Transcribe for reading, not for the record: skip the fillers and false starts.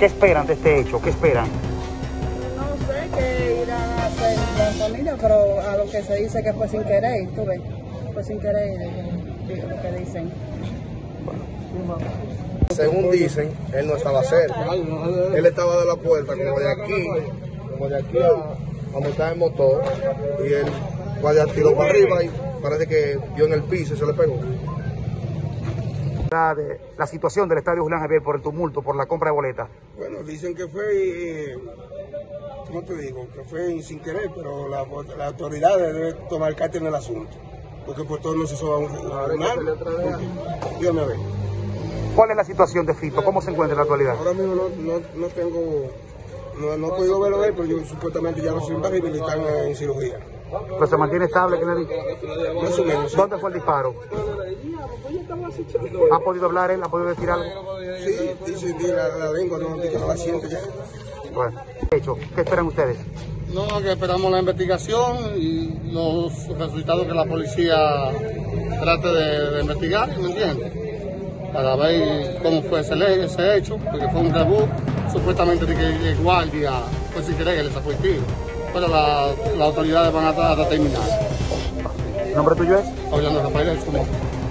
¿Qué esperan de este hecho? ¿Qué esperan? No sé qué irán a hacer la familia, pero a lo que se dice que fue sin querer, tú ves, fue sin querer lo que dicen. Según dicen, él no estaba cerca. Él estaba de la puerta, como de aquí a montar el motor, y él vaya tiró para arriba y parece que dio en el piso y se le pegó. La situación del estadio Julián Javier por el tumulto, por la compra de boletas. Bueno, dicen que fue, ¿cómo te digo? Que fue sin querer, pero las autoridades deben tomar carta en el asunto, porque por todo no se soba un dígame a ver. ¿Cuál es la situación de Fito? ¿Cómo se encuentra en la actualidad? Ahora mismo no tengo, no he podido verlo de él, pero yo supuestamente ya lo soy y están en cirugía. ¿Pero se mantiene estable? ¿Qué le dice? Más o menos. ¿Dónde fue el disparo? ¿Ha podido hablar él? ¿Ha podido decir algo? Sí, dice la lengua, no la siente ya. Bueno, hecho, ¿qué esperan ustedes? No, que esperamos la investigación y los resultados que la policía trate de investigar, ¿me entiendes? Para ver cómo fue ese hecho, porque fue un rebú, supuestamente de que el guardia fue sin querer que le sacó el tiro, pero las autoridades van a determinar. ¿El nombre tuyo es? Hablando de Rafael,